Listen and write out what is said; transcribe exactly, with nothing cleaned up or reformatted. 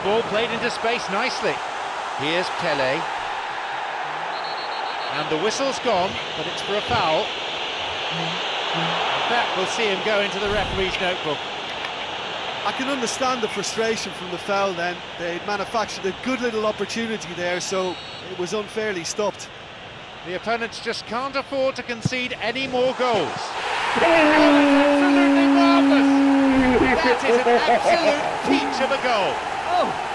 Ball played into space nicely. Here's Pele. And the whistle's gone, but it's for a foul. That will see him go into the referee's notebook. I can understand the frustration from the foul then. They manufactured a good little opportunity there, so it was unfairly stopped. The opponents just can't afford to concede any more goals. Oh, that's absolutely marvellous! That is an absolute peach of a goal. Oh,